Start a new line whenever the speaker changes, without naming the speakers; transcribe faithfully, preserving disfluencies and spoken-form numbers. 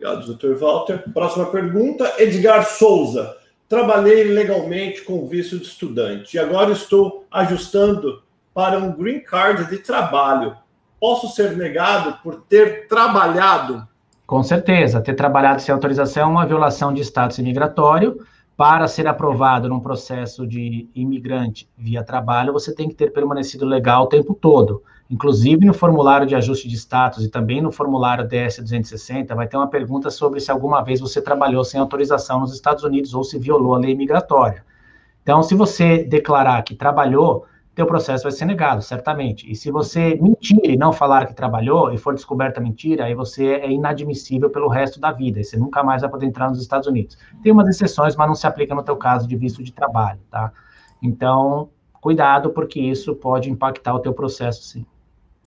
Obrigado, doutor Walter. Próxima pergunta, Edgar Souza. Trabalhei legalmente com visto de estudante e agora estou ajustando para um green card de trabalho. Posso ser negado por ter trabalhado?
Com certeza. Ter trabalhado sem autorização é uma violação de status imigratório. Para ser aprovado num processo de imigrante via trabalho, você tem que ter permanecido legal o tempo todo. Inclusive, no formulário de ajuste de status e também no formulário D S duzentos e sessenta, vai ter uma pergunta sobre se alguma vez você trabalhou sem autorização nos Estados Unidos ou se violou a lei migratória. Então, se você declarar que trabalhou, teu processo vai ser negado, certamente. E se você mentir e não falar que trabalhou e for descoberta a mentira, aí você é inadmissível pelo resto da vida, e você nunca mais vai poder entrar nos Estados Unidos. Tem umas exceções, mas não se aplica no teu caso de visto de trabalho, tá? Então, cuidado, porque isso pode impactar o teu processo, sim.